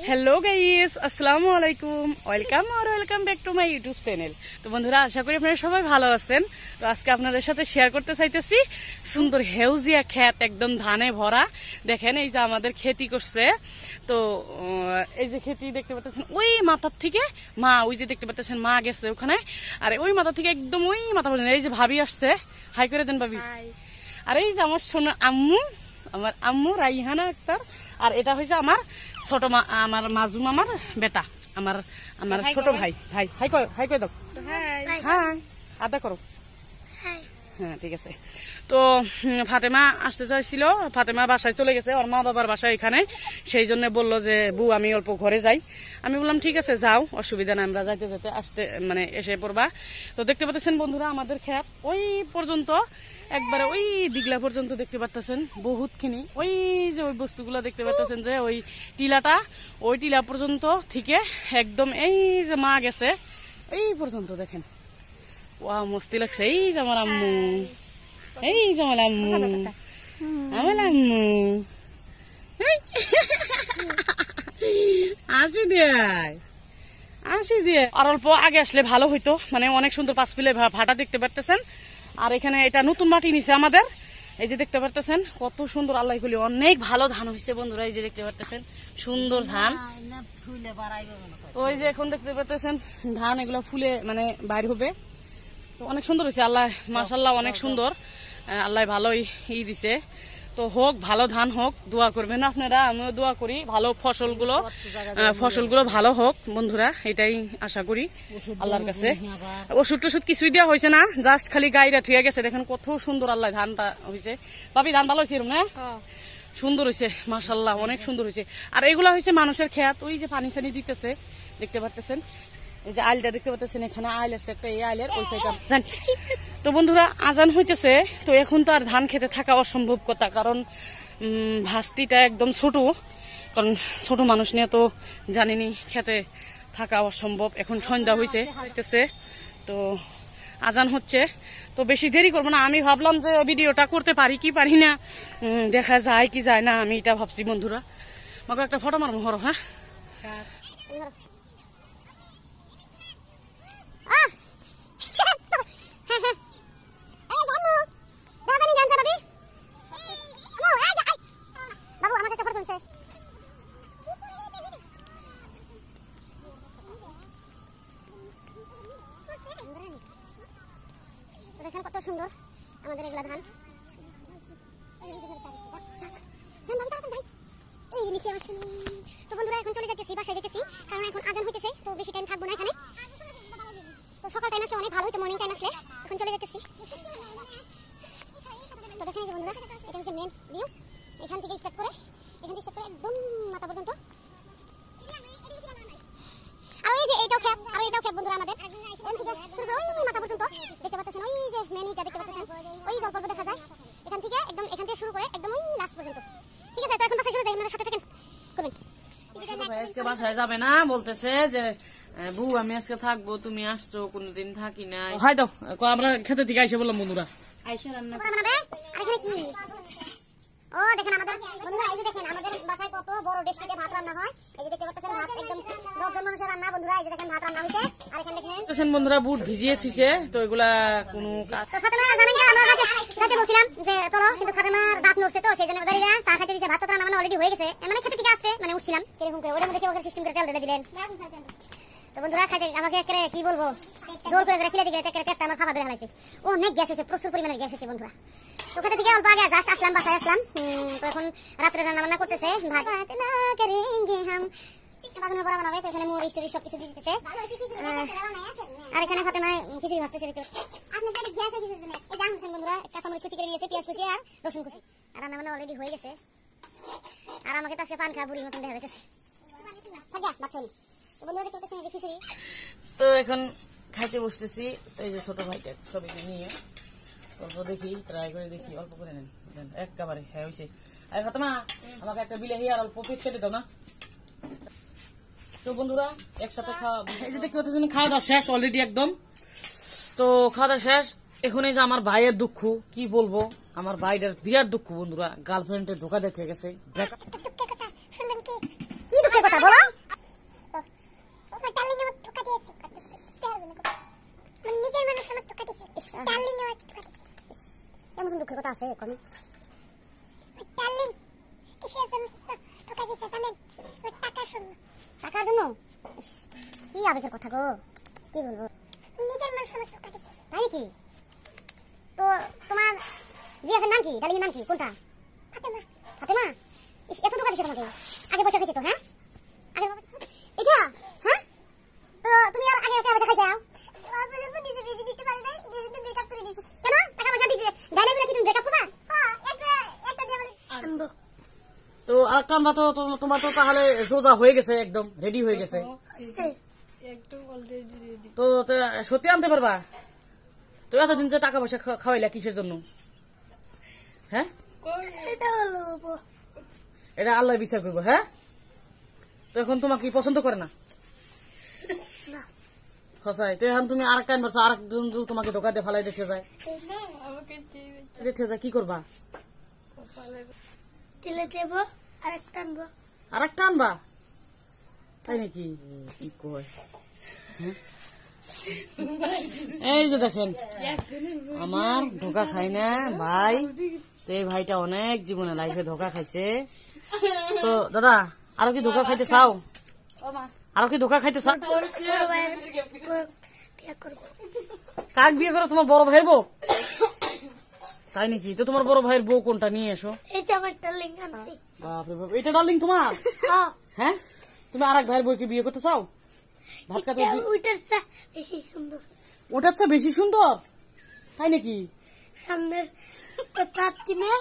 Hello guys আসসালামু আলাইকুম welcome back to my YouTube channel. তো বন্ধুরা আশা করি আপনারা সবাই ভালো আছেন। তো আজকে আপনাদের সাথে শেয়ার করতে চাইতেছি সুন্দর হেউজিয়া ক্ষেত, একদম ধানে ভরা। দেখেন এই যে আমাদের খেতি করছে। তো এই যে খেতি দেখতে পাচ্ছেন, ওই মাথার থেকে মা, ওই যে দেখতে পাচ্ছেন মা গেছে ওখানে, আর ওই মাথা থেকে একদম ওই মাথা পর্যন্ত এই যে ভাবি আসছে। হাই করে দেন ভাবি। আর এই যে আমার সোনা আম্মু, আমার আম্মু রাইহানা আক্তার, আর এটা হয়েছে আমার ছোট মা, আমার মাজুম, আমার বেটা, আমার আমার ছোট ভাই। ভাই হাই কই দাও। হ্যাঁ আদা করো। হ্যাঁ ঠিক আছে। তো ফাতেমা আসতে চাইছিল, ফাতেমা বাসায় চলে গেছে, ওর মা বাবার বাসায় এখানে। সেই জন্য বললো যে বউ আমি অল্প ঘরে যাই। আমি বললাম ঠিক আছে যাও, অসুবিধা না, আমরা যাইতে যেতে আসতে মানে এসে পড়বা। তো দেখতে পাচ্ছেন বন্ধুরা আমাদের ক্ষেত ওই পর্যন্ত, একবারে ওই দিগলা পর্যন্ত দেখতে পাচ্ছেন বহুতখানি। ওই যে ওই বস্তুগুলো দেখতে পাচ্ছেন, যে ওই টিলাটা, ওই টিলা পর্যন্ত থেকে একদম এই যে মা গেছে এই পর্যন্ত। দেখেন ওয়া মস্তি লাগছে। এই যে আমার আম্মু, এই যে আমার আম্মু, আমার আম্মু আসি দিয়ে আর অল্প আগে আসলে ভালো হইতো, মানে অনেক সুন্দর পাঁচপিলে ভাটা দেখতে পারতেছেন। আর এখানে এটা নতুন মাটি নিছে আমাদের, এই যে দেখতে পারতেছেন কত সুন্দর, আল্লাহ বলি অনেক ভালো ধান হয়েছে বন্ধুরা। এই যে দেখতে পারতেছেন সুন্দর ধান। তো ওই যে এখন দেখতে পারতেছেন ধান এগুলো ফুলে মানে বাইর হবে। তো অনেক সুন্দর হয়েছে, আল্লাহ মাশাআল্লাহ অনেক সুন্দর, আল্লাহ ভালোই দিছে। তো হোক, ভালো ধান হোক, দোয়া করবেন আপনারা, আমিও দোয়া করি ভালো ফসলগুলো ভালো হোক বন্ধুরা, এটাই আশা করি আল্লাহর কাছে। ওষুধ টষুধ কিছুই দেওয়া হয়েছে না, জাস্ট খালি গাইরা থুয়ে গেছে। দেখেন কত সুন্দর আল্লাহ ধানটা হয়েছে। ভাবি ধান ভালো হয়েছে এরকম না? সুন্দর হয়েছে মাশাআল্লাহ, অনেক সুন্দর হয়েছে। আর এগুলা হয়েছে মানুষের ক্ষেত, ওই যে পানি সানি দিতেছে দেখতে পারতেছেন। এই যে আইলটা দেখতে পাচ্ছেন, এখানে আইল আছে একটা, এই আইলের ওই সাইডটা জান। তো বন্ধুরা আজান হইতেছে, তো এখন তো আর ধান খেতে থাকা অসম্ভব কথা, কারণ ভাস্তিটা একদম ছোট, কারণ ছোট মানুষ নিয়ে তো জানিনি খেতে থাকা অসম্ভব। এখন সন্ধ্যা হইতেছে, তো আজান হচ্ছে। তো বেশি দেরি করবো না, আমি ভাবলাম যে ভিডিওটা করতে পারি কি পারি না, দেখা যায় কি যায় না, আমি এটা ভাবছি বন্ধুরা। আমাকে একটা ফটো মারবো হরো। হ্যাঁ দেখেন কত সুন্দর আমাদের এগুলা ধান। তো বন্ধুরা এখন চলে যাচ্ছি, বাসায় যেতেছি, কারণ এখন আজান হইতেছে, তো বেশি টাইম থাকবো না এখানে। তো সকাল টাইম আসলে অনেক ভালো হতো, মর্নিং টাইম আসলে। এখন চলে যাচ্ছি। তো দেখেন যে বন্ধুরা এটা হচ্ছে মেন ভিউ, এখান থেকে স্টার্ট করে একদম মাথা পর্যন্ত। আর ওই যে এইটাও ক্ষেত, আর এটাও ক্ষেত বন্ধুরা আমাদের। ওই মাথা পর্যন্ত দেখতে পাচ্ছেন, ওই যে মেনিটা দেখতে পাচ্ছেন, ওই জল পর্ব দেখা যায়। এখান থেকে শুরু করে একদম ওই লাস্ট পর্যন্ত। ঠিক আছে, তো এখন বাসায় চলে যাই, আপনারা সাথে থাকেন করবেন। আজকে বাসায় যাবে না, বলতেছে যে বউ আমি আজকে থাকবো, তুমি আসছো কোনদিন থাকি না। হাই দাও, আমরা খেতে থেকে আইসে বললাম বন্ধুরা আইসে রান্না বানাবে। আর এখানে কি, ও দেখেন আমাদের বন্ধুরা, এই যে দেখেন আমাদের বাসায় কত বড় ডেস্কিতে ভাত রান্না হয়। এই যে দেখতে পাচ্ছেন ভাত একদম 10 জন মানুষের রান্না বন্ধুরা। এই যে দেখেন ভাত রান্না হইছে। আর এখানে দেখেন বন্ধুরা বুট ভিজিয়ে থুইছে, তো এগুলা কোনো কাজ। তো ফাতেমা জানেন কি, আমরা রাতে বলছিলাম যে চলো, কিন্তু ফাতেমার দাঁত নড়ছে, তো সেই জন্য বাইরে চা খাইতে দিয়েছে। ভাত রান্না অলরেডি হয়ে গেছে, মানে খেতে থেকে আসতে মানে উঠছিলাম এরকম করে, ওটার মধ্যে ওকে সিস্টেম করে তেল ঢেলে দিলেন। তো বন্ধুরা খাইতে আমাকে একেবারে কি বলবো, জোর করে খিলে দিকে একেবারে পেটটা আমার খাবার দিয়ে হালাইছে। অনেক গ্যাস হয়েছে, প্রচুর পরিমাণে গ্যাস হয়েছে বন্ধুরা। তো খেতে থেকে অল্প আগে জাস্ট আসলাম, বাসায় আসলাম। তো এখন রাত্রে রান্না বান্না করতেছে ভাত, বাগানের বড়া বানাবে। তো এখানে মোর স্টোরি সবকিছু দিয়ে দিতেছে। আর এখানে ফাতেমা খিচুড়ি ভাজতেছে। বন্ধুরা কাঁচামরিচ কুচি করে নিয়েছে, পেঁয়াজ কুচি আর রসুন কুচি, আর রান্না বান্না অলরেডি হয়ে গেছে। আর আমাকে তো আজকে পান খাওয়া বুড়ির মতন দেখা যাচ্ছে। তো এখন খাইতে বসতেছি। তো এই যে ছোট ভাইটা সবাইকে নিয়ে অল্প দেখি, ট্রাই করে দেখি, অল্প করে নেন একেবারে। হ্যাঁ হয়েছে। আর ফাতেমা আমাকে একটা বিলাহি আর অল্প পিস কেটে দাও না। তো বন্ধুরা একসাথে খাওয়া, এই যে দেখতে পাচ্ছেন খাওয়া দাওয়া শেষ অলরেডি একদম। তো খাওয়া দাওয়া শেষ। এখন এই যে আমার ভাইয়ের দুঃখ কি বলবো, আমার ভাইটার বিরাট দুঃখ বন্ধুরা, গার্লফ্রেন্ডে ধোকা দিতে গেছে। কি দুঃখের কথা বলো? আছে কোন ডার্লিং কিসের জন্য তোকে দিতে জানেন টাকার জন্য টাকার জন্য কি আবেগের কথা গো কি বলবো নিজের মান সম্মান টাকা দিতে তাই কি তো তোমার জিয়াফের নাম কি ডার্লিং এর নাম কি কোনটা ফাতেমা ফাতেমা এত দোকান দিছে তোমাকে আগে বসে গেছে তো হ্যাঁ আগে এটা হ্যাঁ তো তুমি আর আগে টাকা পয়সা খাইছাও অল্প অল্প দিতে বেশি দিতে পারি নাই দিতে ব্রেকআপ করে দিয়েছি কেন টাকা পয়সা দিতে ডাইলে বলে কি তুমি ব্রেকআপ করবা হ্যাঁ একটা দিয়ে বলে আনবো তো আরেকটা আনবা তো তোমার তো তাহলে সোজা হয়ে গেছে একদম রেডি হয়ে গেছে একদম অলরেডি রেডি। তো সত্যি আনতে পারবা তো এতদিন যে টাকা পয়সা খাওয়াইলা কিসের জন্য হ্যাঁ এটা হলো এটা আল্লাহ বিচার করবো হ্যাঁ তো এখন তোমাকে কি পছন্দ করে না না হসাই তো এখন তুমি আরেকটা আনবার আরেকজন যদি তোমাকে ধোকা দিয়ে ফালাই দিতে যায় না আমাকে চেয়ে দিতে যায় কি করবা কপালে তেলে দেব আর একটা আনবো আরেকটা আনবা তাই নাকি কি কয় হ্যাঁ? এই যে দেখেন আমার ধোকা খাই না ভাই তো এই ভাইটা অনেক জীবনে লাইফে ধোকা খাইছে তো দাদা আরো কি ধোকা খাইতে চাও আরো কি ধোকা খাইতে চাও বিয়ে করবো কাক বিয়ে করো তোমার বড় ভাইয়ের বউ তাই নাকি তো তোমার বড় ভাইয়ের বউ কোনটা নিয়ে এসো এই যে আমার ডার্লিং আনছি বাপরে বাপ এটা ডার্লিং তোমার হ্যাঁ হ্যাঁ তুমি আর এক ভাইয়ের বউকে বিয়ে করতে চাও ভাত খাতে ওইটার চেয়ে বেশি সুন্দর ওটার চেয়ে বেশি সুন্দর তাই নাকি সামনের তার দিনে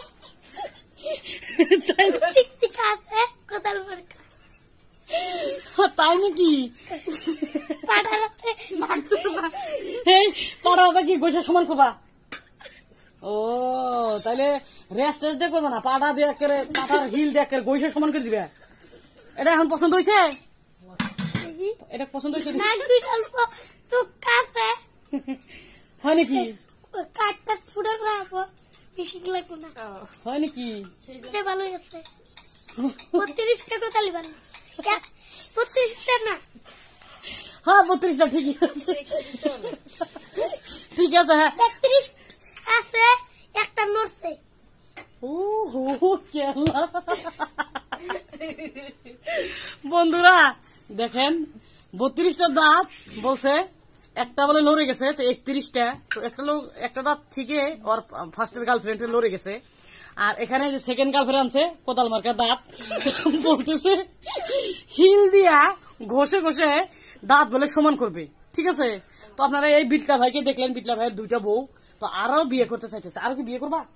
তাই টিকা আছে কোদাল মার্কা তাই নাকি পাটার আছে এই পাড়াটা কি গোসা সমান করবা ও তাহলে রেস্ট টেস্ট দিয়ে করবে না পাটা দিয়ে একেবারে পাটার হিল দিয়ে একেবারে গোসা সমান করে দিবে এটা এখন পছন্দ হয়েছে এটা পছন্দ হয়েছে নাক দুইটা অল্প তো কাছে হয় নাকি কাঠটা ফুটে রাখবো বেশি লাগবো না হয় নাকি এটা ভালোই আছে 32টা কোদালি বান 32টা না হ্যাঁ 32টা ঠিকই আছে ঠিক আছে হ্যাঁ 31 আছে একটা নড়ছে ও হো কেলা বন্ধুরা দেখেন 32টা দাঁত বলছে একটা বলে লড়ে গেছে তো 31টা তো একটা দাঁত ঠিকই ওর ফার্স্টের গার্লফ্রেন্ড লড়ে গেছে আর এখানে যে সেকেন্ড গার্লফ্রেন্ড আনছে কোদাল মার্কার দাঁত বলতেছে হিল দিয়া ঘষে ঘষে দাঁত বলে সমান করবে ঠিক আছে তো আপনারা এই বিটলা ভাইকে দেখলেন বিটলা ভাইয়ের দুইটা বউ তো আরো বিয়ে করতে চাইতেছে আরো কি বিয়ে করবা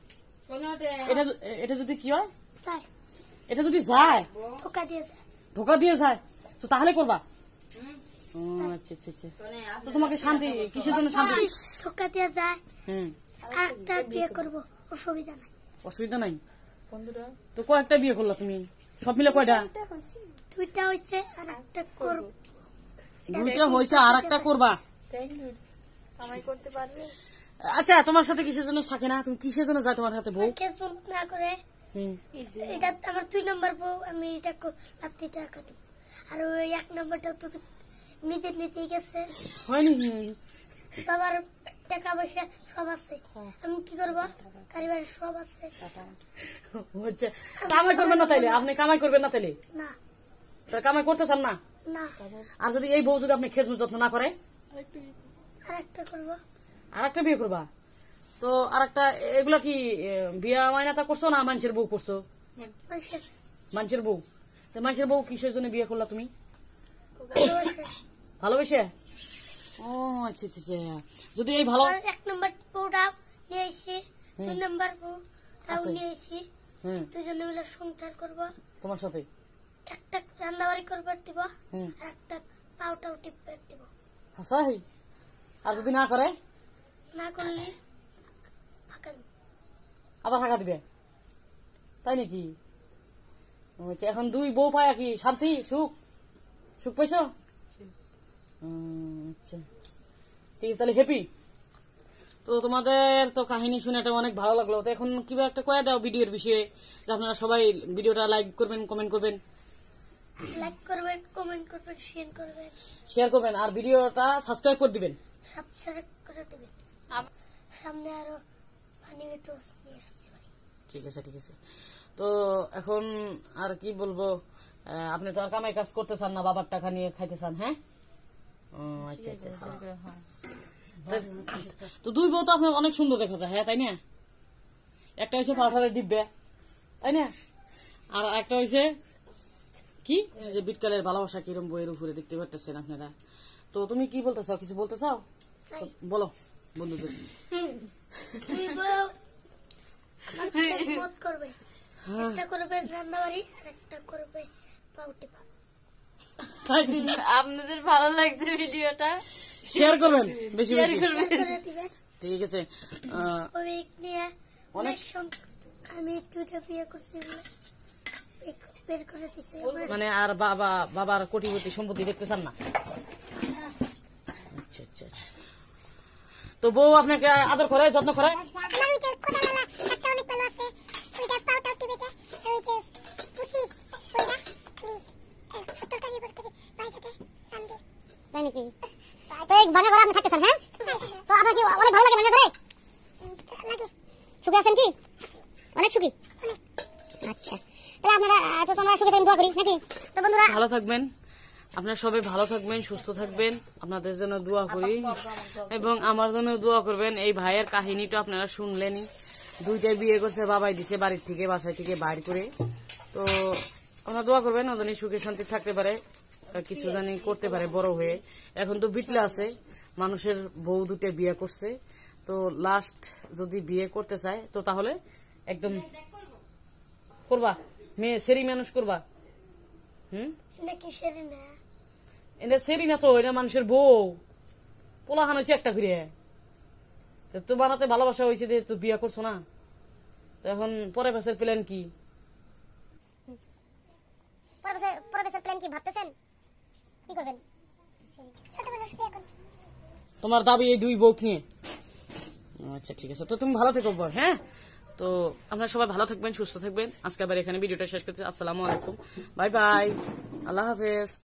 এটা যদি কি হয় তাই এটা যদি যায় ধোকা দিয়ে দেয় ধোকা দিয়ে যায় তো তাহলে করবা ও, আচ্ছা আচ্ছা আচ্ছা তো তোমাকে শান্তি কিসের জন্য শান্তি ধোকা দিয়ে যায় হুম আর একটা বিয়ে করবো অসুবিধা নাই অসুবিধা নাই বন্ধুরা তো কয়েকটা বিয়ে করলা তুমি সব মিলে কয়টা দুইটা হয়েছে আর একটা করবো দুইটা হয়েছে আর একটা করবা থ্যাংক ইউ কামাই করতে পারবে আচ্ছা তোমার সাথে কিসের জন্য থাকে না তুমি কিসের জন্য যায় তোমার সাথে বউ ফেসবুক না করে হুম এটা আমার 2 নম্বর বউ আমি এটা রাত্রি টাকা দেবো আর ওই 1 নম্বরটা তো নিজে নিতেই গেছে হয়নি বাবার টাকা পয়সা সব আছে আমি কি করবো কারিবারের সব আছে আচ্ছা কামাই করবেন না তাইলে আপনি কামাই করবেন না তাইলে না তা কামাই করতে চান না না আর যদি এই বউ যদি আপনি খেজমুজ যত্ন না করে আর একটা করবো আর একটা বিয়ে করবা তো আর একটা এগুলা কি বিয়া মাইনাতা করছো না মানুষের বউ করছো মানুষের মানুষের বউ তো মানুষের বউ কিসের জন্য বিয়ে করলা তুমি ভালোবাসে ভালোবেসে ও আচ্ছা আচ্ছা আচ্ছা যদি এই ভালো আর 1 নম্বর বউটাও নিয়ে এসেছি 2 নম্বর বউটাও আছে। নিয়ে এসেছি হুম দুজনে মিলে সংসার করবো তোমার সাথে একটা রান্নাবাড়ি করবার দিব হুম আর একটা পাউটাও টিপবার দিব হাসাই আর যদি না করে না করলে ফাঁকা দিব। আবার টাকা দিবে তাই নাকি ও আচ্ছা এখন দুই বউ পায় কি শান্তি সুখ সুখ পাইছো আচ্ছা ঠিক আছে তাহলে হ্যাপি তো তোমাদের তো কাহিনী শুনে এটা অনেক ভালো লাগলো তো এখন কিভাবে একটা কয়ে দাও ভিডিওর বিষয়ে যে আপনারা সবাই ভিডিওটা লাইক করবেন কমেন্ট করবেন লাইক করবেন কমেন্ট করবেন শেয়ার করবেন শেয়ার করবেন আর ভিডিওটা সাবস্ক্রাইব করে দিবেন সাবস্ক্রাইব করে দেবেন সামনে আরো ফানি ভিডিও নিয়ে আসতে পারি ঠিক আছে ঠিক আছে। তো এখন আর কি বলবো, আপনি তো আর কামাই কাজ করতে চান না, বাবার টাকা নিয়ে খাইতে চান। হ্যাঁ, ও আচ্ছা আচ্ছা আচ্ছা। তো দুই বউ তো আপনার অনেক সুন্দর দেখা যায়। হ্যাঁ তাই না? একটা হয়েছে পাউডারের ডিব্বে, তাই না? আর একটা হয়েছে কি যে বিটকালের ভালোবাসা কিরম বইয়ের উপরে দেখতে পারতেছেন আপনারা। তো তুমি কি বলতে চাও, কিছু বলতে চাও? তো বলো বন্ধুদের। করবে একটা করবে রান্নাবাড়ি আর একটা করবে পাউটি পা। আপনাদের ভালো লাগছে ভিডিওটা, শেয়ার করবেন বেশি বেশি। করে দিবেন ঠিক আছে। ওই নিয়ে অনেক আমি দুটো বিয়ে করছি বলে বের করে দিছে। মানে আর বাবার কোটিপতি সম্পত্তি দেখতে চান না? আচ্ছা আচ্ছা। তো বউ আপনাকে আদর করে, যত্ন করে? আমার ওই যে কোদালা একটা অনেক ভালো আছে, ওইটা পাউটা টিপেতে ওই যে পুষি ওইটা কি 70 টাকা বের করে পাইতে দাম দে। তাই নাকি? তো এক ভাঙা ঘরে আপনি থাকতেছেন? হ্যাঁ, তো আপনার কি অনেক ভালো লাগে ভাঙা ঘরে? লাগে। সুখী আছেন কি? অনেক সুখী। আচ্ছা, তাহলে আপনারা তো তোমরা সুখে থাকেন, দোয়া করি নাকি? তো বন্ধুরা ভালো থাকবেন, আপনারা সবাই ভালো থাকবেন, সুস্থ থাকবেন, আপনাদের জন্য দোয়া করি এবং আমার জন্য দোয়া করবেন। এই ভাইয়ের কাহিনীটা আপনারা শুনলেনই, দুইটাই বিয়ে করছে, বাবাই দিছে বাড়ির থেকে, বাসায় থেকে বাইর করে। তো আপনারা দোয়া করবেন, ও জানি সুখে শান্তি থাকতে পারে, কিছু জানি করতে পারে বড় হয়ে। এখন তো বিটলে আছে, মানুষের বউ দুটো বিয়ে করছে, তো লাস্ট যদি বিয়ে করতে চায় তো তাহলে একদম করবা, মেয়ে সেরি মানুষ করবা। নাকি সেরে না এটা সেরি না তো, এটা মানুষের বউ, পোলাহান হয়েছে একটা ফিরে। তো বানাতে ভালোবাসা হয়েছে, তো বিয়ে করছো না, তো এখন পরে বছর প্ল্যান কি? পরে বছর প্ল্যান কি ভাবতেছেন? কি করবেন? ছোট মানুষ বিয়ে করুন। তোমার দাবি এই দুই বউ নিয়ে? আচ্ছা ঠিক আছে, তো তুমি ভালো থেকো বল। হ্যাঁ, তো আপনারা সবাই ভালো থাকবেন, সুস্থ থাকবেন। আজকে আবার এখানে ভিডিওটা শেষ করছি। আসসালামু আলাইকুম, বাই বাই, আল্লাহ হাফেজ।